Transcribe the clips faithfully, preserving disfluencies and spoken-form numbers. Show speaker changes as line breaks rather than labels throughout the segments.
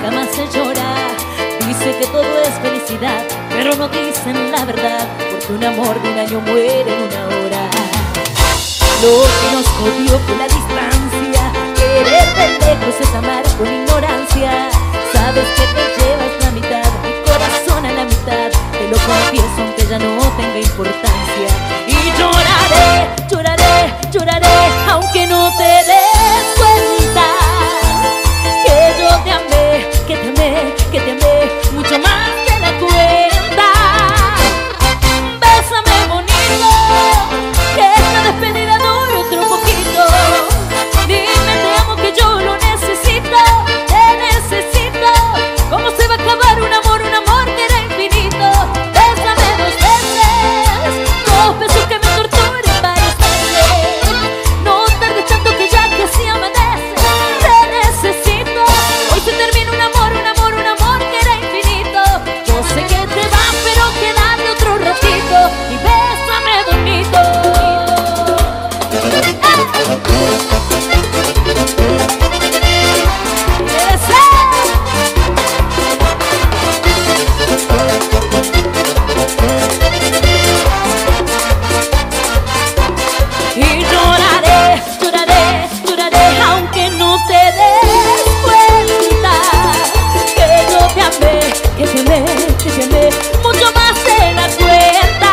nunca me hace llorar. Dice que todo es felicidad, pero no dicen la verdad, porque un amor de un año muere en una hora. Lo que nos jodió fue la distancia. Querer de lejos es amar con ignorancia. Sabes que te llevas la mitad, mi corazón a la mitad. Te lo confieso aunque ya no tenga importancia. Y lloraré, lloraré, lloraré, aunque no te des cuenta que yo te amé, que te amé, que te amé mucho más que la cuenta. Bésame bonito, que esta despedida dure otro poquito. Dime te amo que yo lo necesito, te necesito. ¿Cómo se va a acabar un amor, un amor que era infinito? Bésame dos veces, dos besos que me torturen varias veces. No tardes tanto que ya casi amanece, te necesito. Hoy se termina un amor, un amor, un amor que era infinito. Yo sé que te vas pero quédate otro ratito y bésame bonito. Y lloraré, lloraré, lloraré, aunque no te des cuenta que yo te amé, que te amé, que te amé mucho más de la cuenta.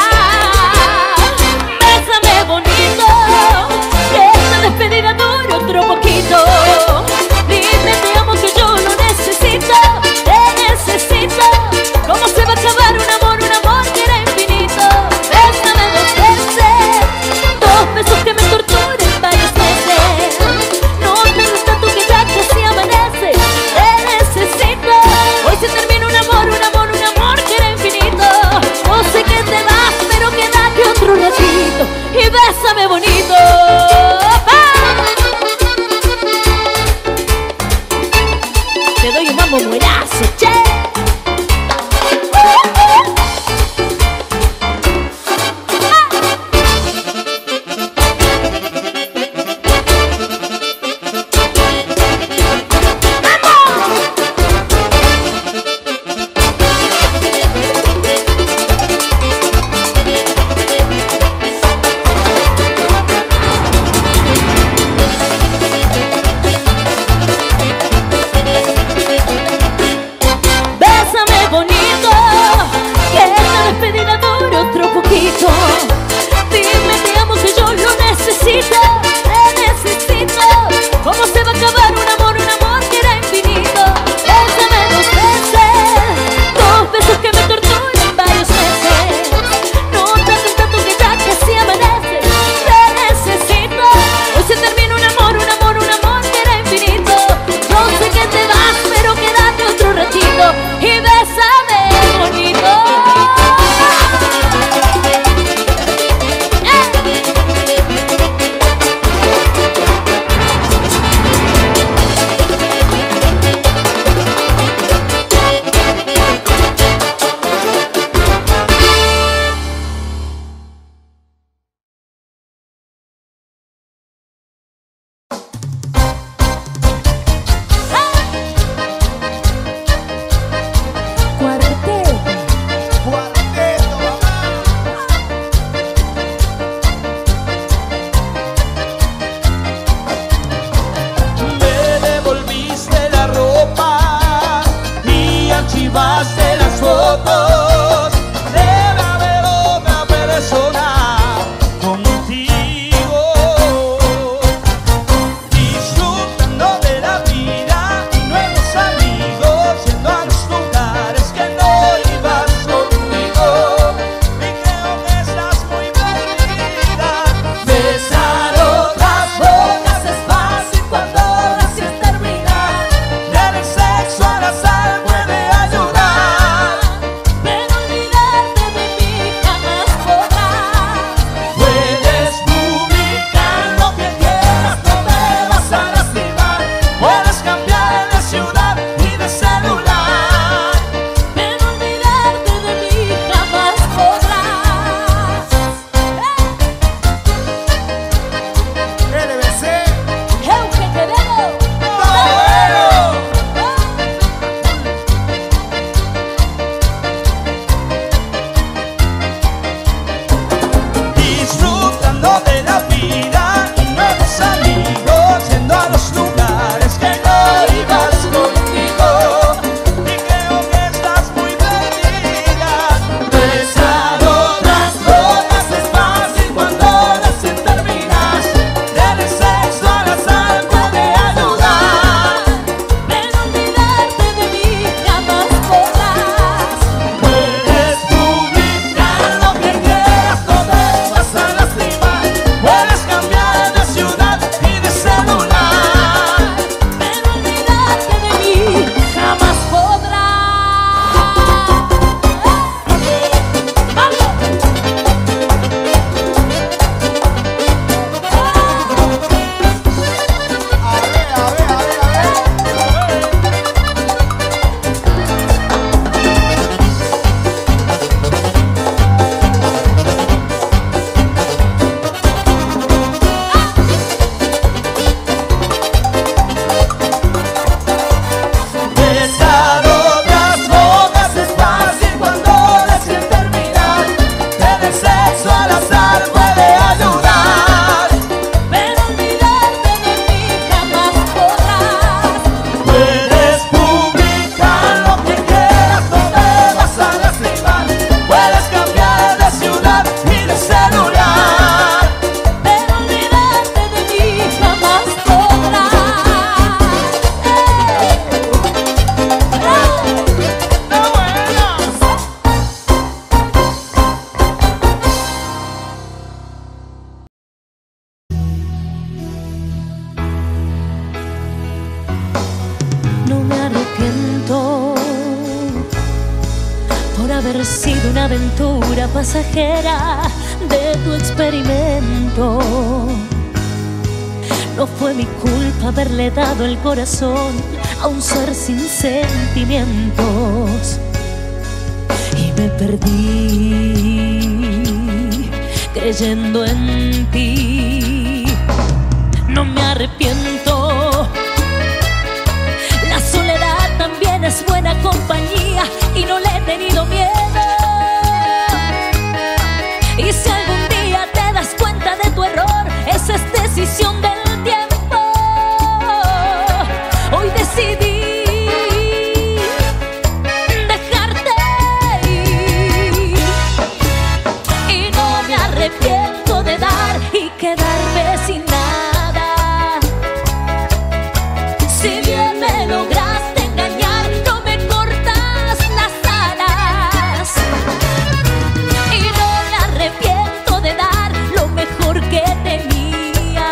Bésame bonito, que esta despedida dure otro poquito. Dime te amo que yo lo necesito, te necesito. ¿Cómo se va a acabar un amor, un amor que era infinito? Bésame dos veces, dos besos que me torturen varias veces. No tardes tanto que ya casi amanece, te necesito. Hoy se termina un amor, un amor, un amor que era infinito. Yo sé que te vas pero quédate otro ratito y bésame bonito. Te doy un mambo muerazo, che. Bésame bonito, que esta despedida dure otro poquito. Dime te amo que yo lo necesito, te necesito. ¿Cómo se va a acabar un amor, un amor que era infinito? Bésame dos veces, dos besos que me torturen varios meses. No tardes tanto que ya casi amanece, te necesito. Hoy se termina un amor, un amor, un amor que era infinito. Yo sé que te vas pero quédate otro ratito y bésame bonito.
Archivaste las fotos, debe haber otra persona contigo, disfrutando de la vida y nuevos amigos, yendo a los lugares que no ibas conmigo. Y creo que estás muy perdida. Besar otras bocas es fácil cuando recién terminas. Del sexo a la sal puede ayudar.
haber sido una aventura pasajera de tu experimento. No fue mi culpa haberle dado el corazón a un ser sin sentimientos. Y me perdí creyendo en ti. No me arrepiento. La soledad también es buena compañía y no le he tenido miedo. Y si algún día te das cuenta de tu error, esa es decisión del tiempo. Hoy decidí dejarte ir y no me arrepiento de dar y quedarme sin nada. Si bien me lograste engañar, no me cortas las alas. Y no me arrepiento de dar lo mejor que tenía.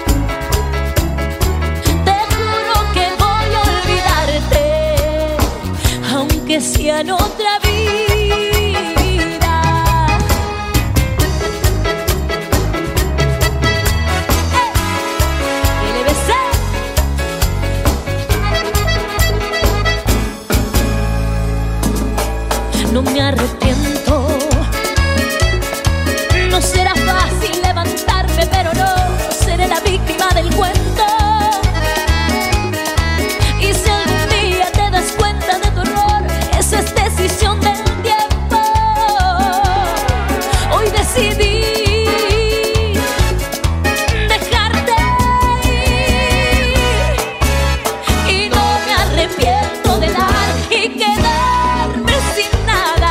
Te juro que voy a olvidarte, aunque sea en otra vida. ¡Eh! L B C. No me arrepiento. No será fácil levantarme, pero no seré la víctima del cuento. Y si algún día te das cuenta de tu error, esa es decisión del tiempo. Hoy decidí dejarte ir y no me arrepiento de dar y quedarme sin nada.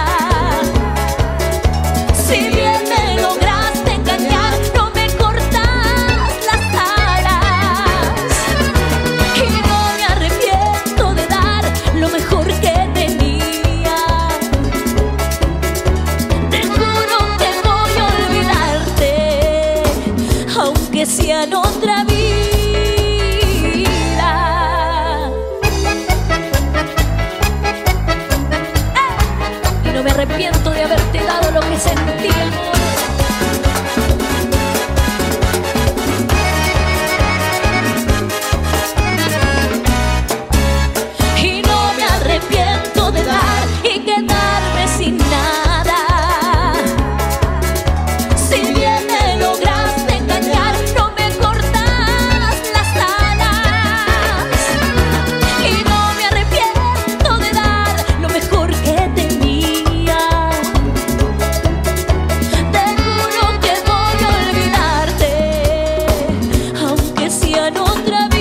Si bien me lograste engañar, no me cortas las alas. Y no me arrepiento de dar lo mejor que tenía. Te juro que voy a olvidarte, aunque sea en otra vida. Y no me arrepiento de haberte dado lo que sentí, amor. Y no me arrepiento de dar y quedarme sin nada. Si bien me lograste engañar, no me cortas las alas. Y no me arrepiento de dar lo mejor que tenía. Te juro que voy a olvidarte, aunque sea en otra vida.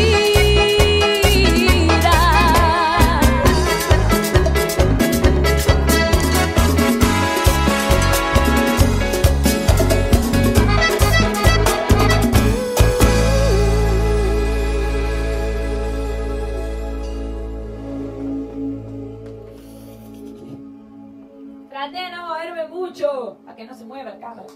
Traté de no moverme mucho, para que no se mueva el cámara.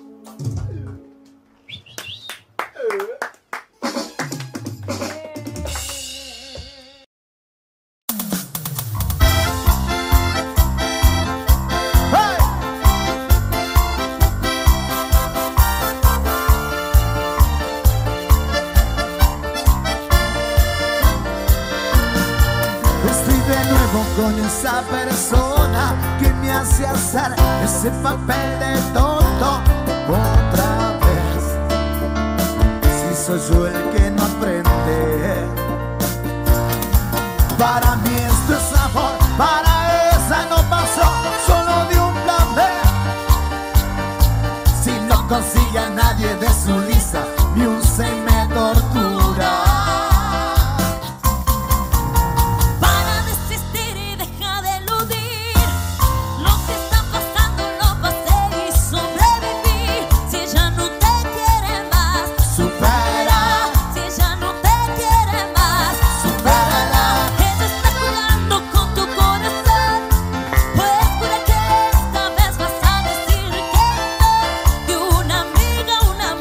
Estoy de nuevo con esa persona que me hace hacer ese papel de tonto otra vez. Si soy yo el que no aprende. Para mí esto es amor, para esa no pasó solo de un plan B. Si no consigue a nadie de su lista, ni un se me tortura.
Para desistir y deja de eludir lo que está pasando, lo pasé y sobreviví. Si ella no te quiere más,
Supera,
si ella no te quiere más,
supérala.
ella está jugando con tu corazón. Pues puede que esta vez vas a decir que no, que una amiga, un amigo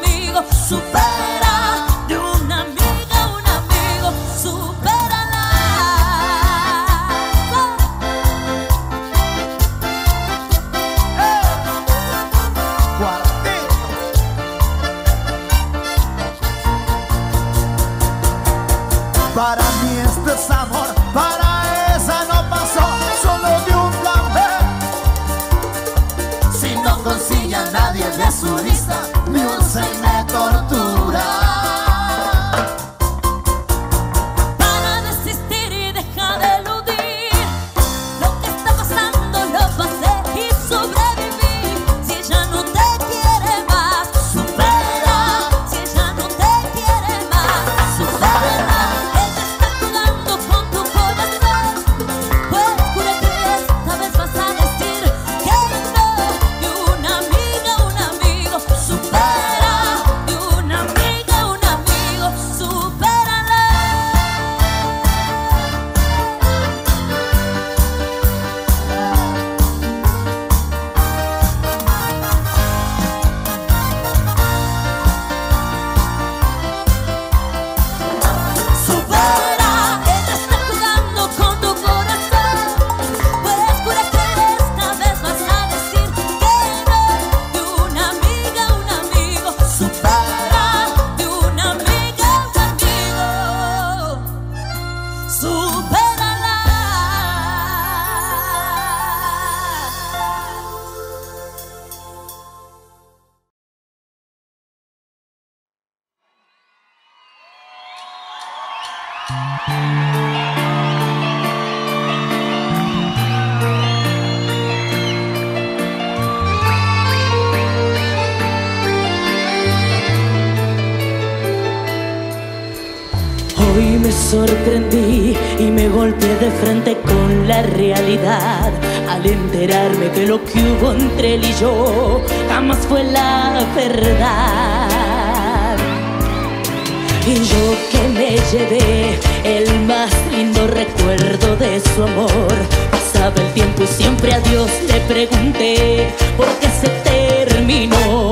Me sorprendí y me golpeé de frente con la realidad al enterarme que lo que hubo entre él y yo jamás fue la verdad. Y yo que me llevé el más lindo recuerdo de su amor, pasaba el tiempo y siempre a Dios le pregunté por qué se terminó.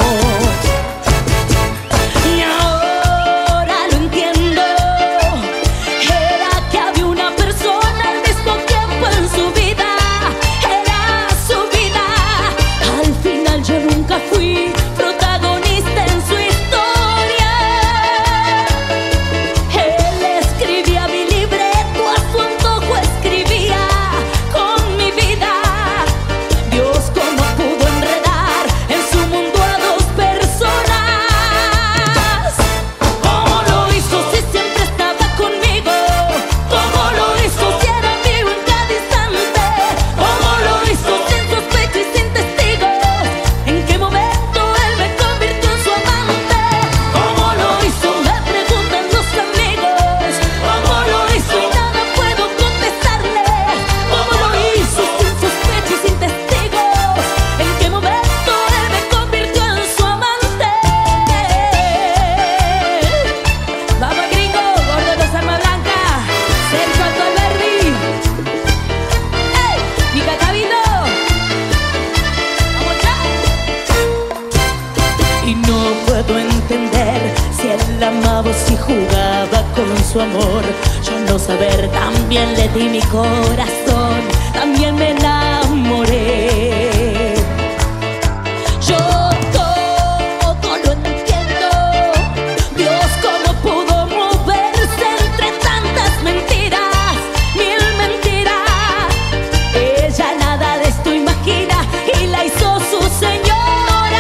Si jugaba con su amor, yo no saber, también le di mi corazón, también me enamoré. Yo todo lo entiendo, Dios cómo pudo moverse entre tantas mentiras, mil mentiras. Ella nada de esto imagina y la hizo su señora,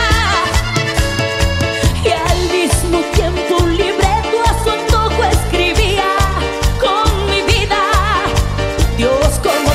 y al mismo tiempo como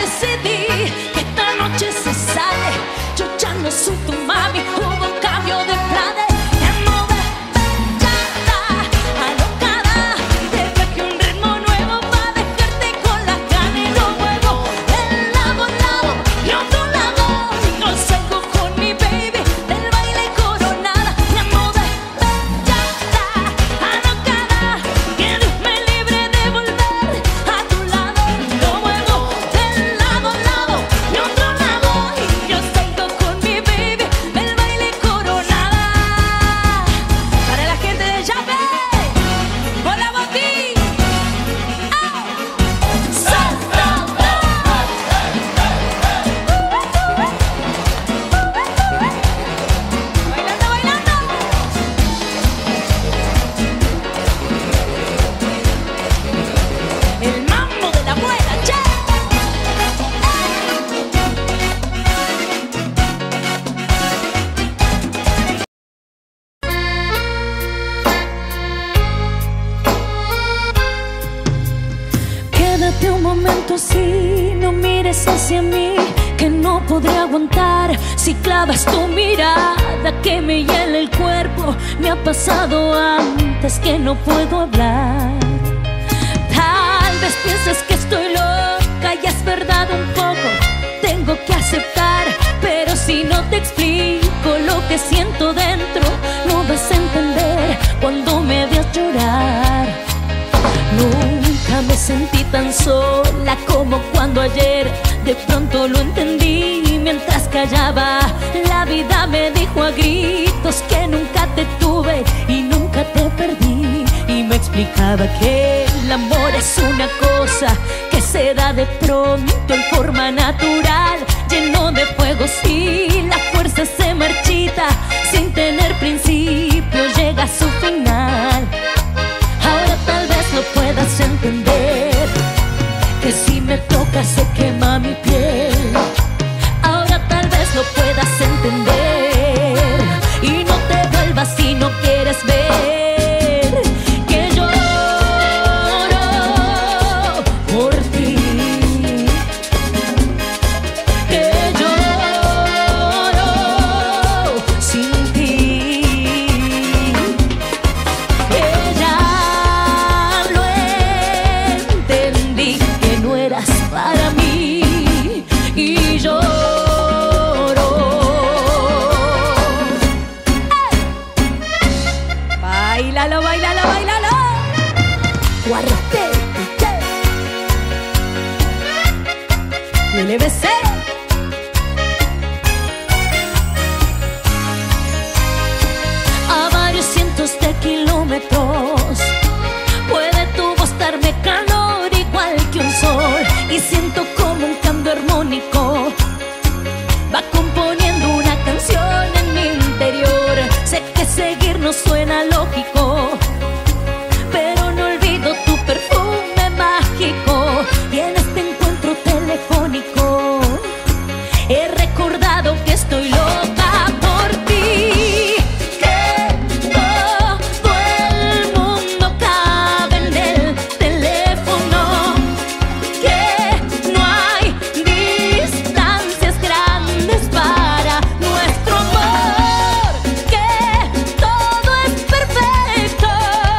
decidí que esta noche se sale. Yo ya no soy tu mami, hubo cambio de planes. Ya no me bachata, alocada. Te traje un ritmo nuevo para dejarte con las ganas. Y lo muevo de lado a lado y otro lado. Y no salgo con mi baby del baile coronada. Ya no me bachata, alocada. Que Dios me libre de volver a tu lado. Lo muevo de lado a lado y otro lado. Y yo salgo con mi baby del baile coronada. Para la gente de Yape, con la botella. ¡Salsa! Bailando, bailando. El mambo de la buena, che. Quédate un momento así, no mires hacia mí, que no podré aguantar si clavas tu mirada que me hiela el cuerpo. Me ha pasado antes que no puedo hablar. Tal vez pienses que estoy loca y es verdad un poco, tengo que aceptar. Pero si no te explico lo que siento dentro, no vas a entender cuando me veas llorar. Nunca me sentí tan sola como cuando ayer de pronto lo entendí. Mientras callaba, la vida me dijo a gritos que nunca te tuve y nunca te perdí. Y me explicaba que el amor es una cosa que se da de pronto en forma natural, lleno de fuegos y la fuerza se marchita sin tener principio, llega a su final. Ahora tal vez no puedas entender que si me tocas se quema mi piel. Ahora tal vez no puedas entender y no te vuelvas si no quieres ver que lloro por ti, que lloro sin ti, que ya lo entendí, que no eras para mí y lloro. Bailalo, bailalo, bailalo. Guarate, L B C. A varios cientos de kilómetros puede tu voz darme calor igual que un sol. Y siento como un cambio armónico va componiendo una canción en mi interior. Sé que seguir no suena lógico, pero no olvido tu perfume mágico. Y en este encuentro telefónico he recordado que estoy loca por ti, que todo el mundo cabe en el teléfono, que no hay distancias grandes para nuestro amor, que todo es perfecto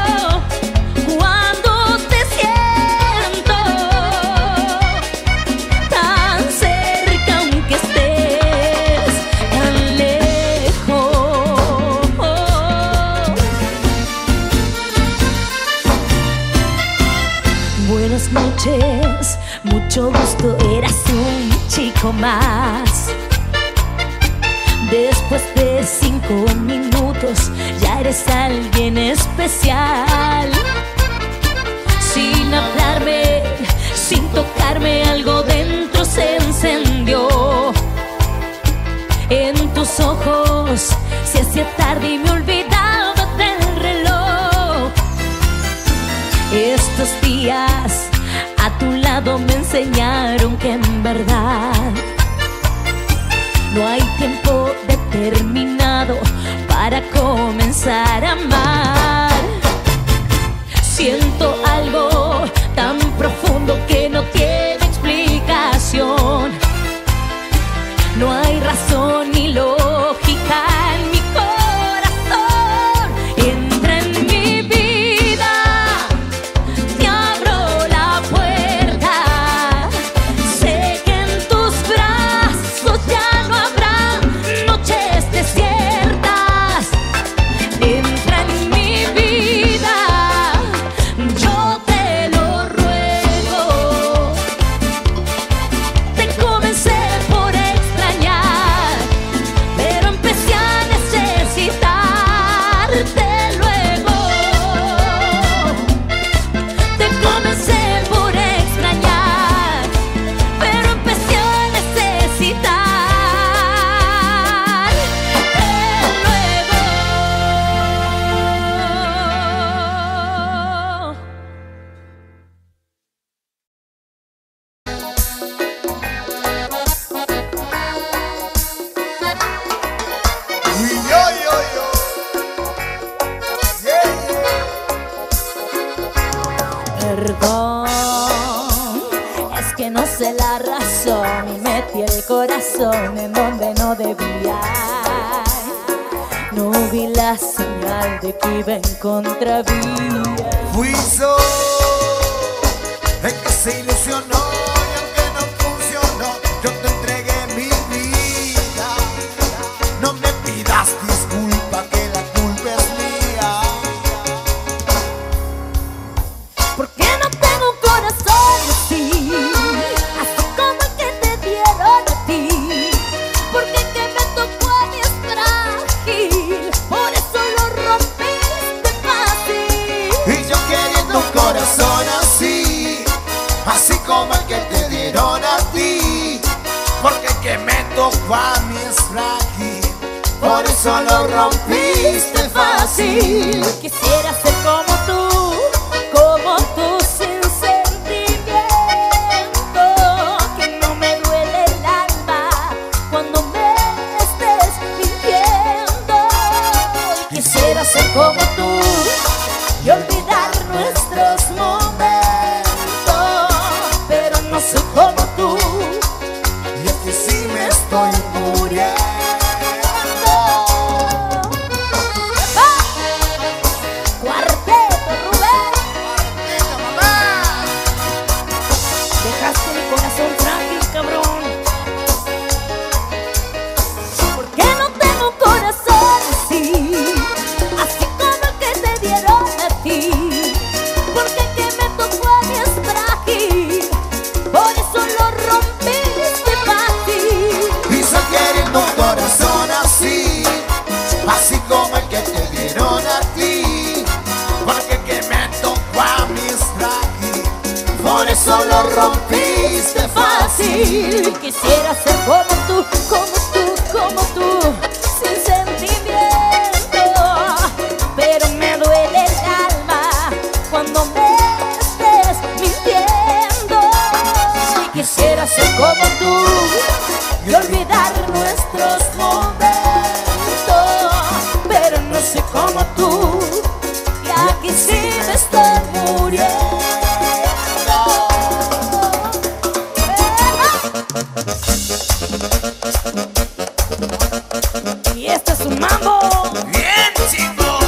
cuando te siento tan cerca aunque estés tan lejos. Buenas noches, mucho gusto, eras un chico más. Después de cinco minutos ya eres alguien especial. Sin hablarme, sin tocarme, algo dentro se encendió. En tus ojos se hacía tarde y me olvidaba del reloj. Estos días a tu lado me enseñaron que en verdad no hay tiempo determinado para comenzar a amar. Siento algo tan profundo que no tiene explicación. razón ni lógica en mi corazón. Entra en mi vida, te abro la puerta. Sé que en tus brazos ya no habrá noches desiertas. Entra en mi vida, yo te lo ruego. Te comencé por extrañar, pero empecé a necesitarte luego. Te comencé por extrañar, pero empecé a necesitarte luego.
Y yo, yo, yo. Yeah, yeah.
Perdón, es que no sé la razón y metí el corazón en donde no debía. No vi la señal de que iba en contravía.
Fui yo el que se ilusionó y aunque no funcionó, yo te entregué mi vida. No me pidas disculpa, que la culpa es mía.
Porque no tengo un corazón así, así como el que te dieron a ti. Porque el que me tocó a mí es frágil, por eso lo rompiste fácil.
Y yo queriendo un corazón así, así como el que te dieron a ti. Porque el que me tocó a mí es frágil, por eso lo rompiste fácil.
Quisiera ser como tú, como tú sin sentimiento, que no me duele el alma cuando me estés mintiendo. Quisiera ser como tú y olvidar nuestros momentos, pero no soy como tú.
Y aquí sí me estoy muriendo.
Cuarteto Rubén,
Venga, mamá.
dejaste mi corazón frágil, cabrón. Porque no tengo un corazón así, así como el que te dieron a ti. Porque el que me tocó a mí es frágil, por eso lo rompiste fácil.
Y yo queriendo un corazón así, así como el que te dieron a ti. Porque el que me tocó a mí es frágil, por eso lo rompiste fácil.
Quisiera ser como tú, como tú, como tú, sin sentimiento, pero me duele el alma cuando me estés mintiendo. Y quisiera ser como tú y olvidar nuestros momentos, pero no soy como tú, y aquí sí me estoy muriendo. Y este es un mambo.
Bien, chingón.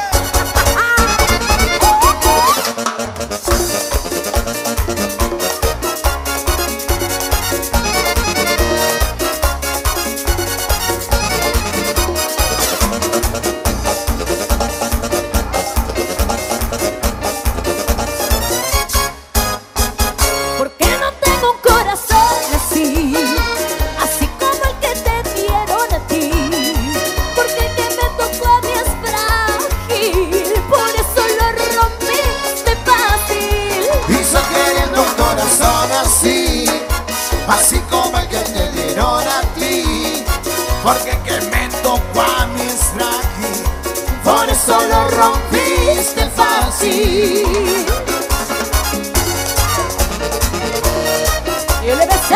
Porque no tengo un corazón así, así como el que te dieron a ti. Porque el que me tocó a mí es frágil, por eso lo rompiste fácil.
Y yo queriendo un corazón así, así como el que te dieron a ti. Porque el que me tocó a mí es frágil, por eso lo rompiste fácil.
Yo le besé.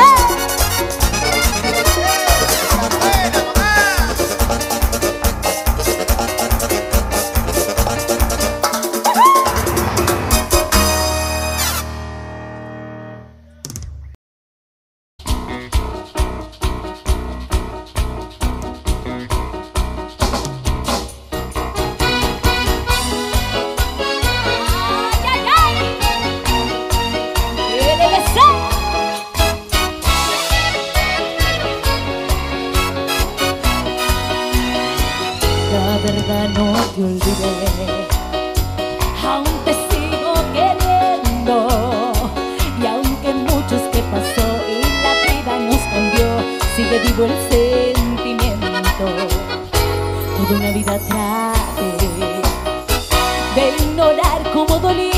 todavía no te olvidé. Aún te sigo queriendo, y aunque muchos que pasó y la vida nos cambió, sigue vivo el sentimiento. Toda una vida traté de ignorar cómo dolías,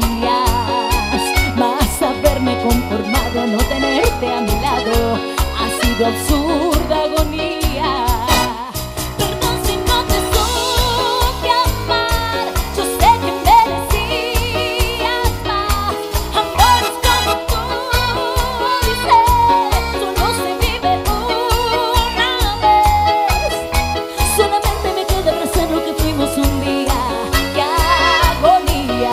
mas haberme conformado a no tenerte a mi lado ha sido absurda agonía. Perdón si no te supe amar, yo sé que merecías más. Amores como tú, dices, solo se vive una vez. Solamente me queda abrazar lo que fuimos un día. ¡Qué agonía!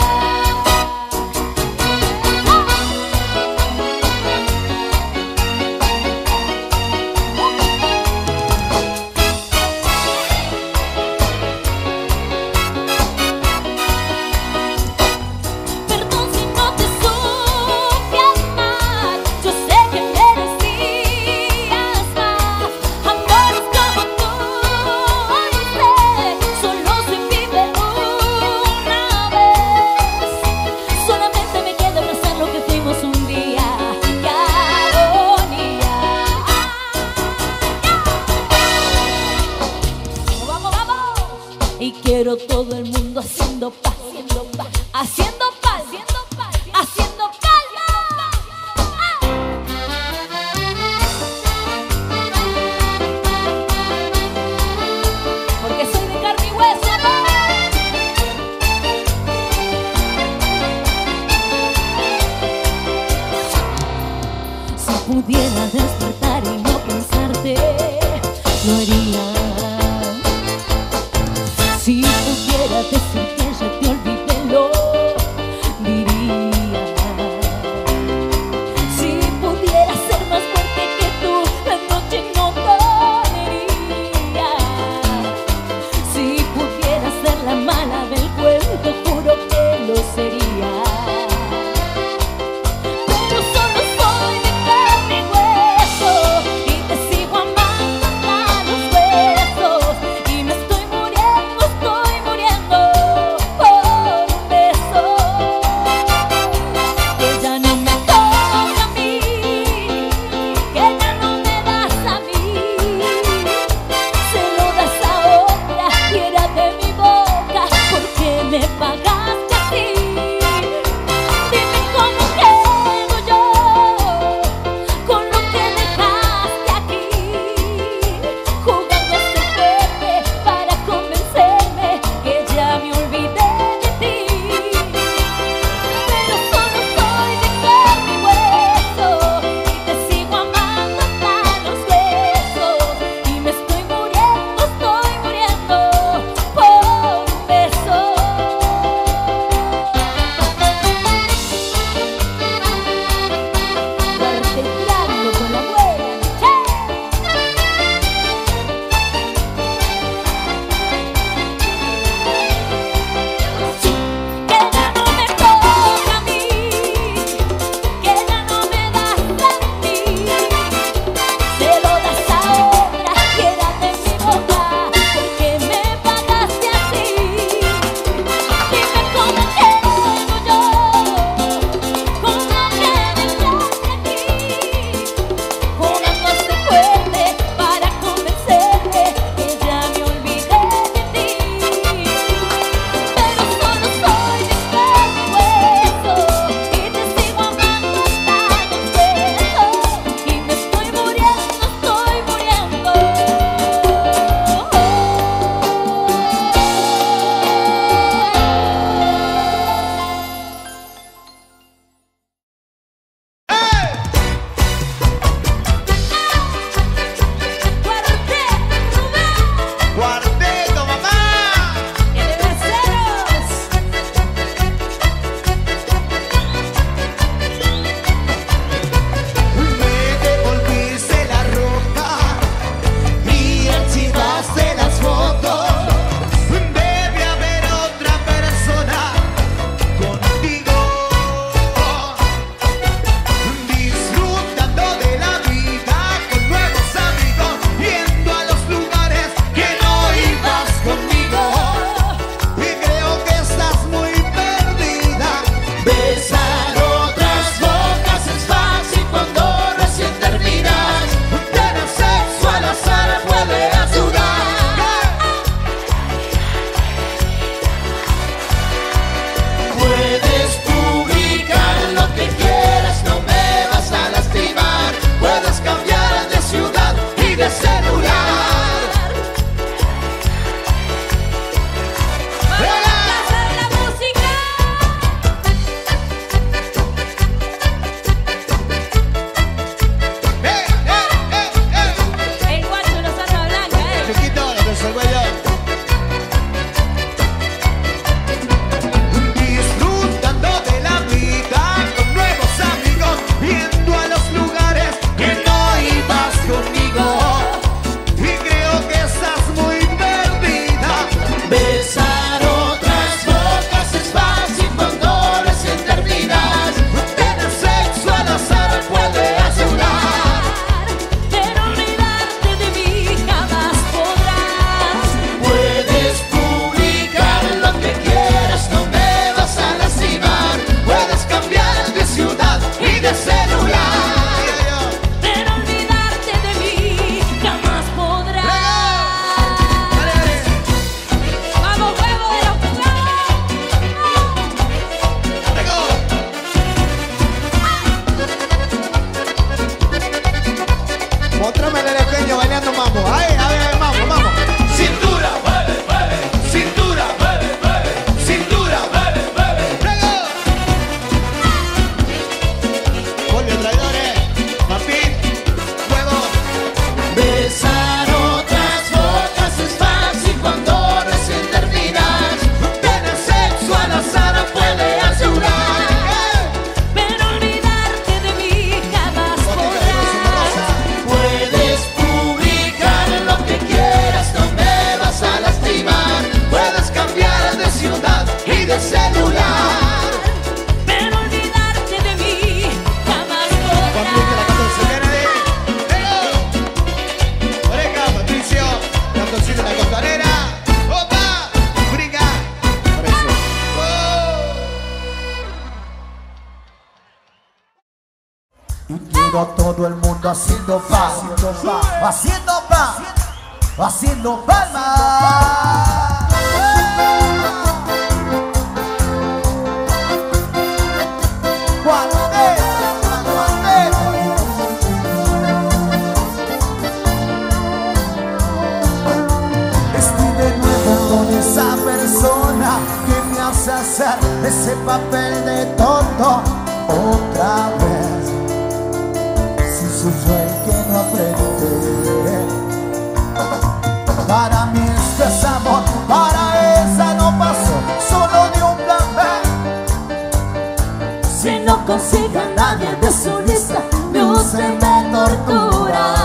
miro todo el mundo haciendo paz, haciendo paz, haciendo palmas. Estoy de nuevo con esa persona que me hace hacer ese papel de tonto otra vez. Si soy yo el que no aprende, para mí este es amor, para esa no pasó, solo de un plan B.
Si no consigue a nadie de su lista, me usa y me tortura.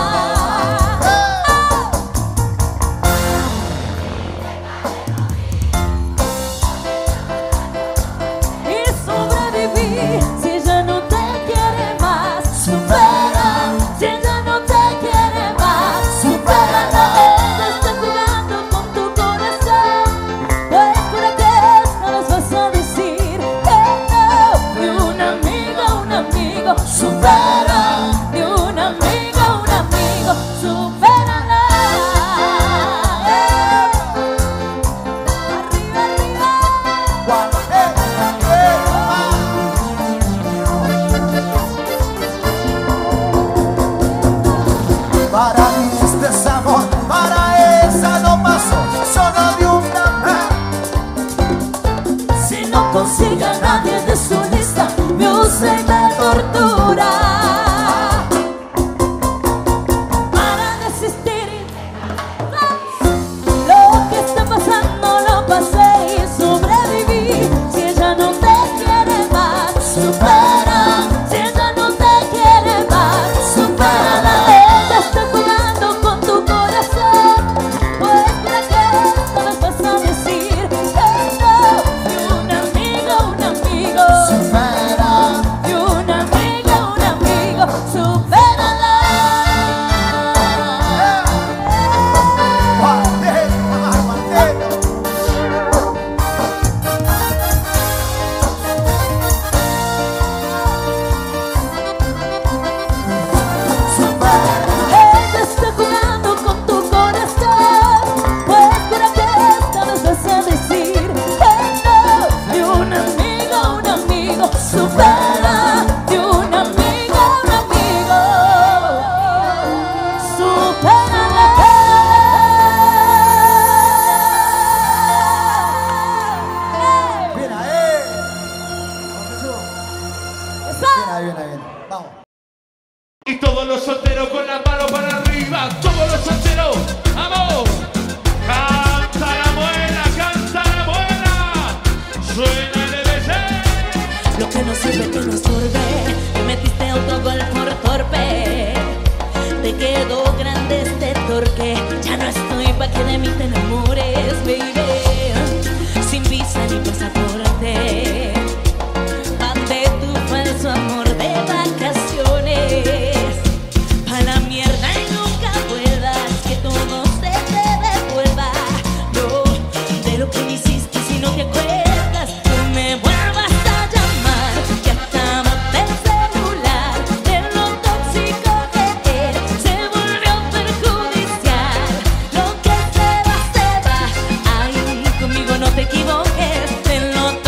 No te equivoques, te lo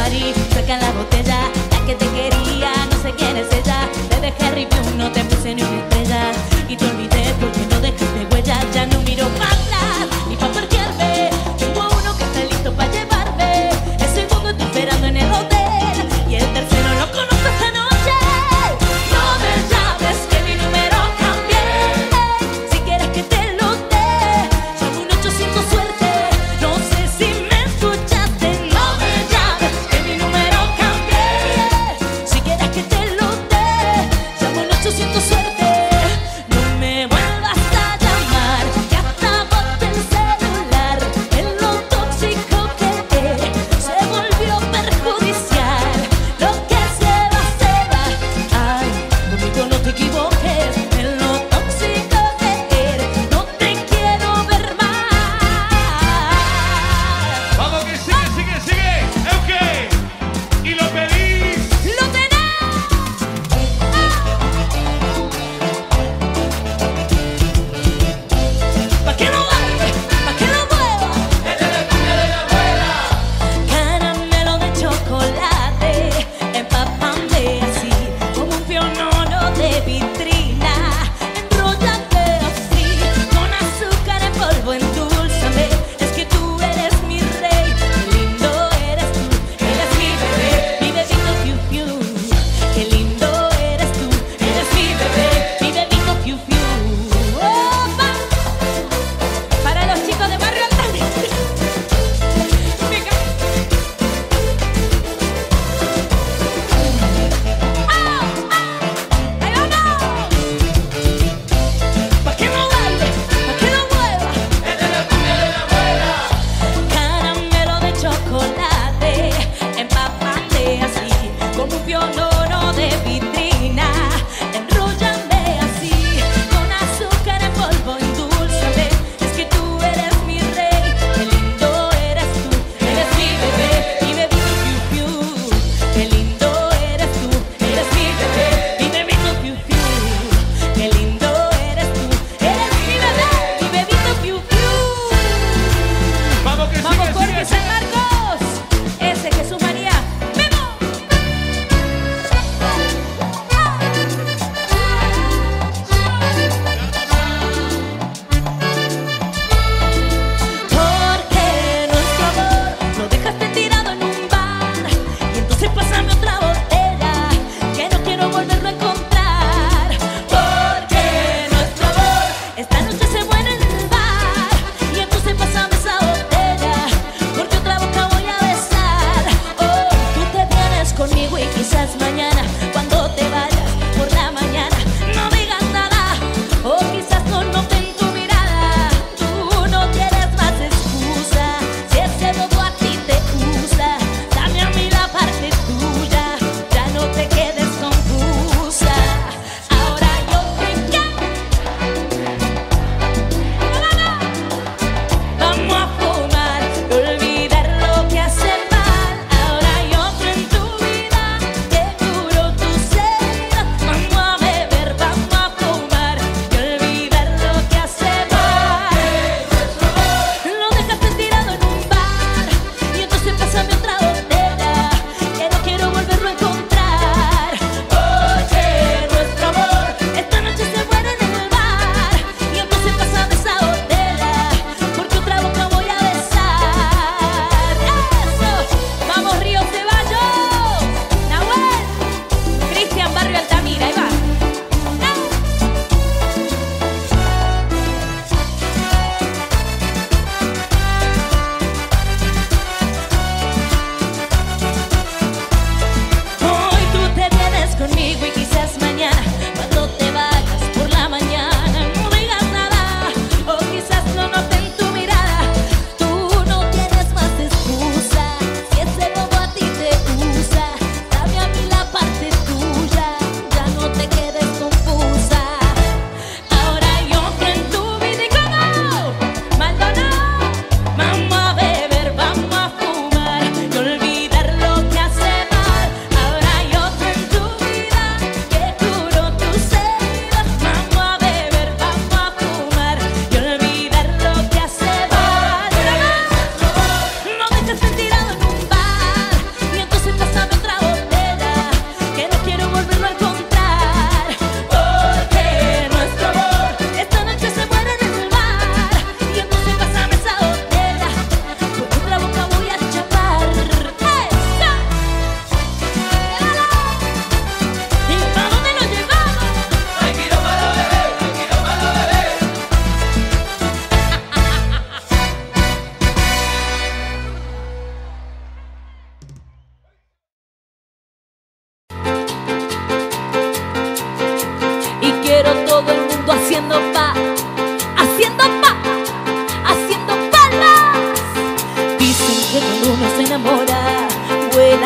party, saca la botella, la que te quería, no sé quién es ella. Te dejé review, no te puse ni una estrella y te olvidé porque no dejaste huella. Ya no miro para atrás ni para parquearme. Tengo a uno que está listo para llevarme. El segundo está esperando en el hotel y el tercero lo conozco esta noche. No me llames que mi número cambié. Si quieres que te lo dé, llamo un ochocientos suerte. No sé si me escuchaste. No me llames que mi número cambié. Si quieres que te lo dé, llamo un ochocientos suerte.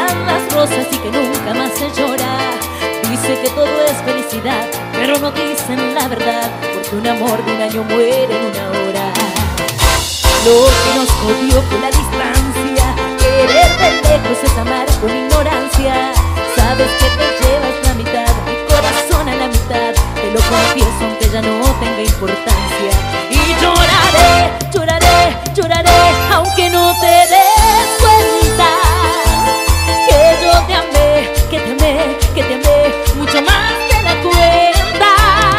florecerán las rosas y que nunca más se llora. Dice que todo es felicidad, pero no dicen la verdad, porque un amor de un año muere en una hora. Lo que nos jodió fue la distancia, querer de lejos es amar con ignorancia. Sabes que te llevas la mitad, mi corazón a la mitad, te lo confieso aunque ya no tenga importancia. Y lloraré, lloraré, lloraré, aunque no te des cuenta, que yo te amé, que te amé, que te amé, mucho más que la cuenta.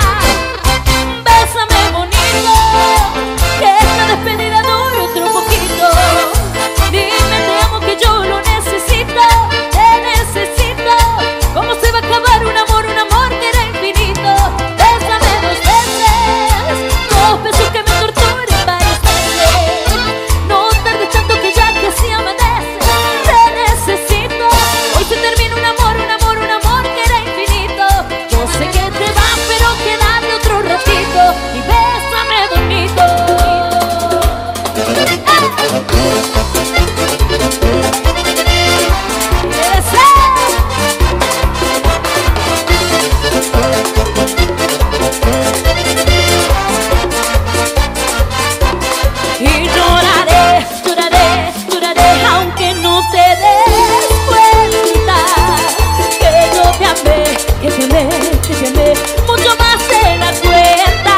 Bésame bonito, que esta despedida dure otro poquito. Dime te amo que yo lo necesito, te necesito. ¿Cómo se va a acabar un amor, un amor que era infinito? Bésame dos veces, dos besos que me torturen varias veces. No tardes tanto que ya casi amanece, te necesito. Hoy se termina un amor, un amor, un amor que era infinito. Yo sé que te vas pero quédate otro ratito y bésame bonito. Y lloraré, lloraré, lloraré, aunque no te des cuenta, que yo te amé, que te amé, que te amé, mucho más de la cuenta.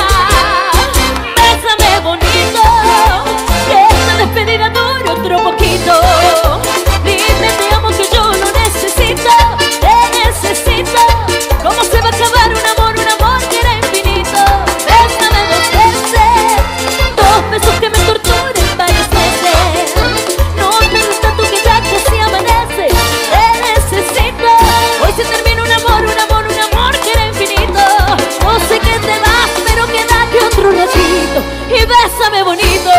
Bésame bonito, que esta despedida dure otro poquito. Dime te amo que yo lo necesito, te necesito. ¿Cómo se va a acabar un amor, un amor que era infinito? Bésame dos veces, dos besos que me torturen varias veces. No tardes tanto que ya casi amanece, te necesito. Hoy se termina un amor, un amor, un amor que era infinito. Yo sé que te vas pero quédate otro ratito y bésame bonito.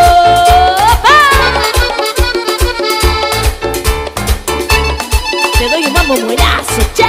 Te doy un mambo muerazo, che.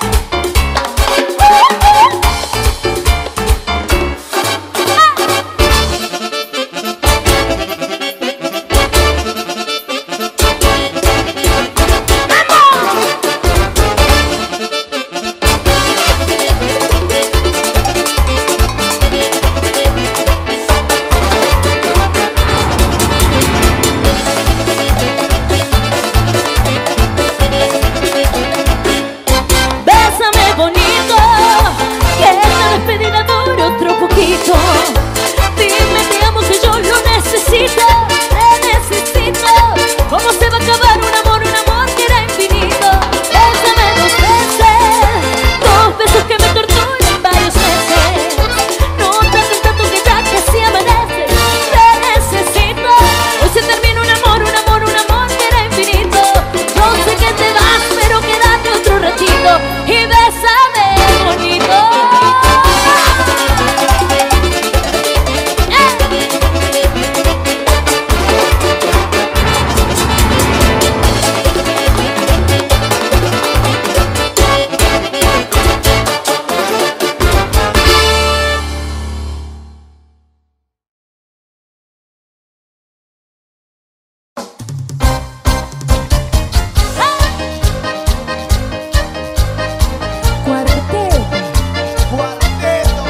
Bésame bonito, que esta despedida dure otro poquito. Dime te amo que yo lo necesito, te necesito. ¿Cómo se va a acabar un amor, un amor que era infinito? Bésame dos veces, dos besos que me torturen varios meses. No tardes tanto que ya casi amanece, te necesito. Hoy se termina un amor, un amor, un amor que era infinito. Yo sé que te vas pero quédate otro ratito y bésame bonito. Cuarteto.
Cuarteto,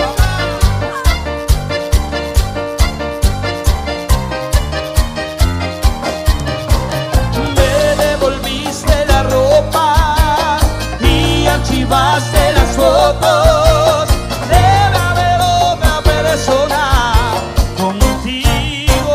Me devolviste la ropa y archivaste las fotos. Debe haber otra persona contigo,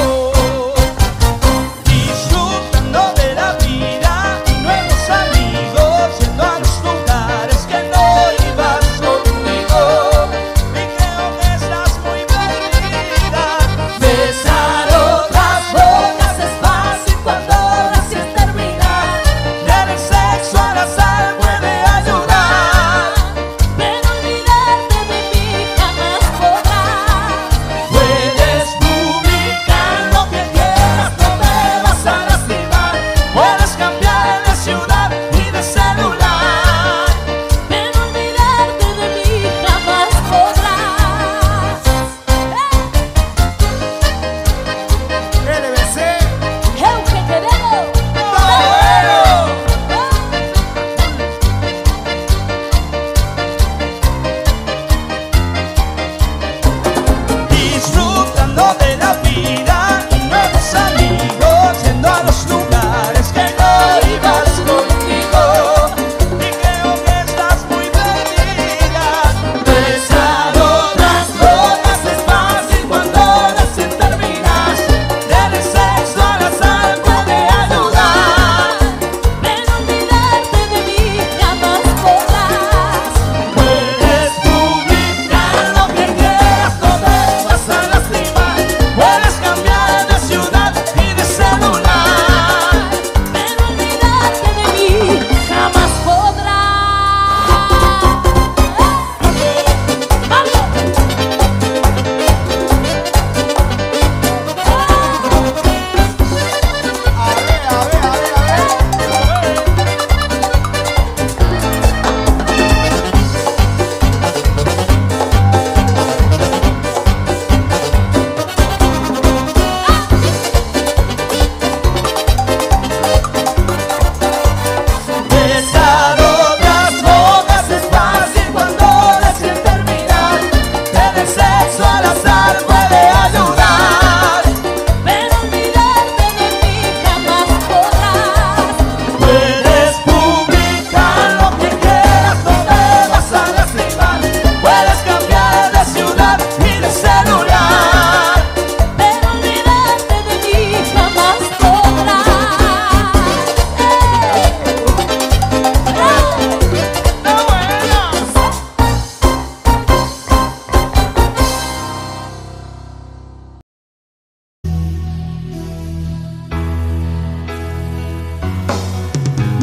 disfrutando de la vida y nuevos amigos, yendo a los lugares que no ibas conmigo. Y creo que estás muy perdida. Besar otras bocas es fácil cuando recién terminas. Dar el sexo al azar puede ayudar,
Pero olvidarte de mí jamás podrás.
puedes publicar lo que quieras, no te vas a lastimar. Puedes cambiar de ciudad y de celular.
Pero olvidarte de mí jamás podrás.
L B C.
¡Eu que te veo!
¡Está bueno!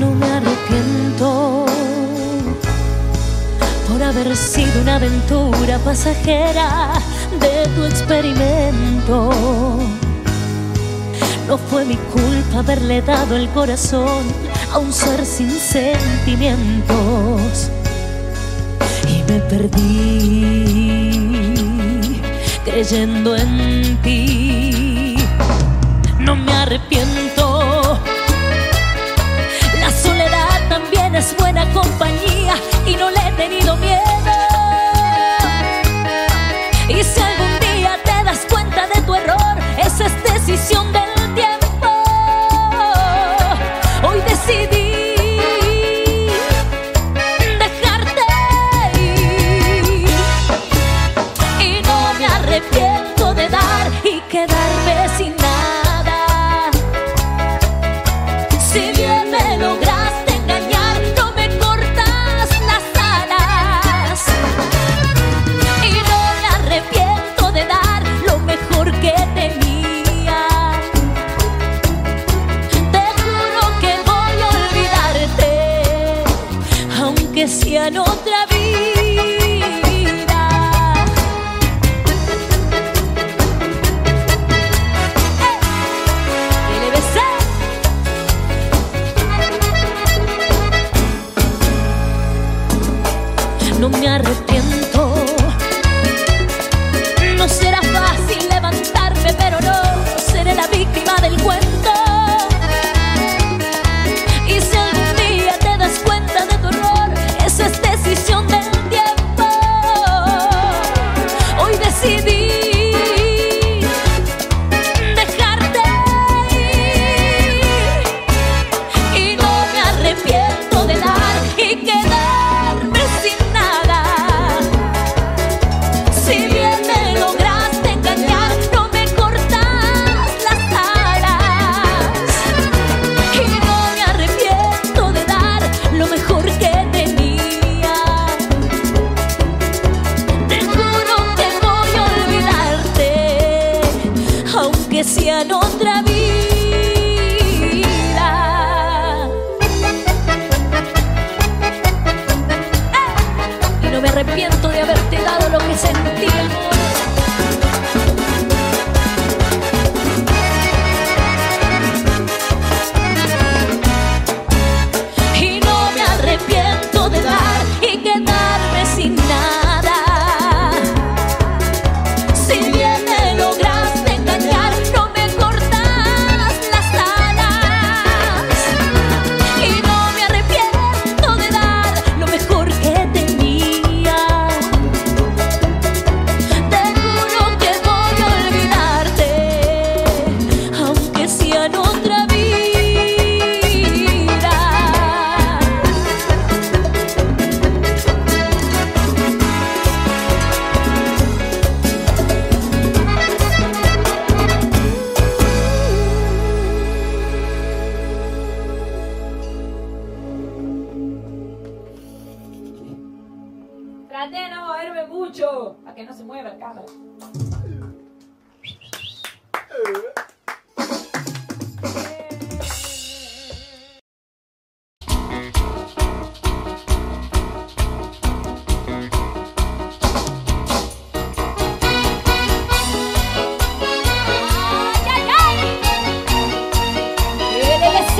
No me arrepiento por haber sido una aventura pasajera de tu experimento. No fue mi culpa haberle dado el corazón a un ser sin sentimientos. Y me perdí creyendo en ti. No me arrepiento. La soledad también es buena compañía y no le he tenido miedo. Y si algún día te das cuenta de tu error, esa es decisión del tiempo. Hoy decidí dejarte ir y no me arrepiento de dar y quedarme sin nada. Si bien me lograste engañar, no me cortas las alas. Y no me arrepiento de dar lo mejor que tenía. Te juro que voy a olvidarte, aunque sea en otra vida. ¡Eh! L B C. No me arrepiento. No será fácil levantarme, pero no seré la víctima del cuento. Y si algún día te das cuenta de tu error, esa es decisión del tiempo. Hoy decidí dejarte ir y no me arrepiento de dar y quedarme sin nada. Si bien me lograste engañar, no me cortas las alas. Y no me arrepiento de dar lo mejor que tenía. Te juro que voy a olvidarte, aunque sea en otra vida. Y no me arrepiento de haberte dado lo que sentí, amor. Y no me arrepiento de dar y quedarme sin nada. Si bien me lograste engañar, no me cortas las alas. Y no me arrepiento de dar lo mejor que tenía. Te juro que voy a olvidarte, aunque sea en otra vida.
Traté de no moverme mucho, para que no se mueva el cámara. ¡Ay, ay, ay! ¡L B C!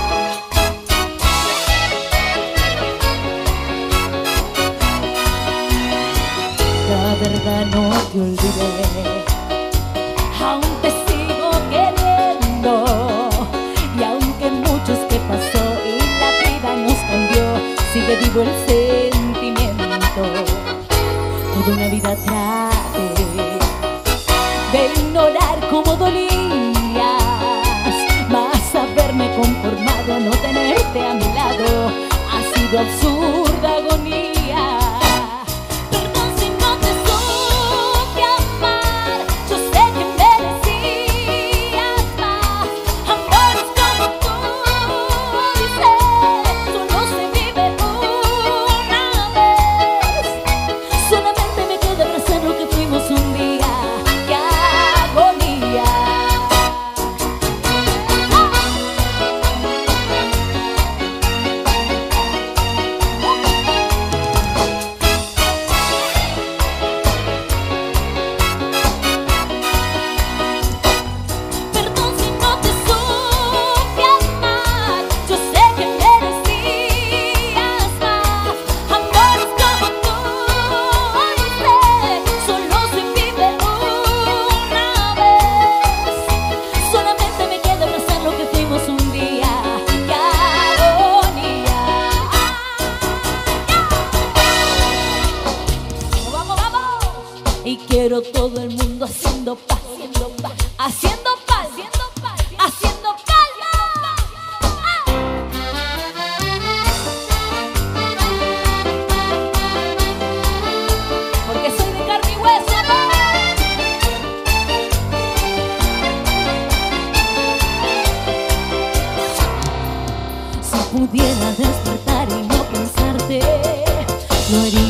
La verdad no te olvidé, aún te sigo queriendo. Y aunque muchos que pasó y la vida nos cambió, sigue vivo el sentimiento. Toda una vida traté de ignorar cómo dolías, mas haberme conformado a no tenerte a mi lado ha sido absurda agonía. Perdón si no te supe amar, yo sé que merecías más. Amores como tú, dices, solo se vive una vez. Solamente me queda abrazar lo que fuimos un día. ¡Qué agonía! pero todo el mundo haciendo paz, haciendo paz, haciendo paz, haciendo paz, haciendo calma. ¡Ah! Porque soy de carne y hueso, ¿no? Si pudiera despertar y no pensarte, lo haría.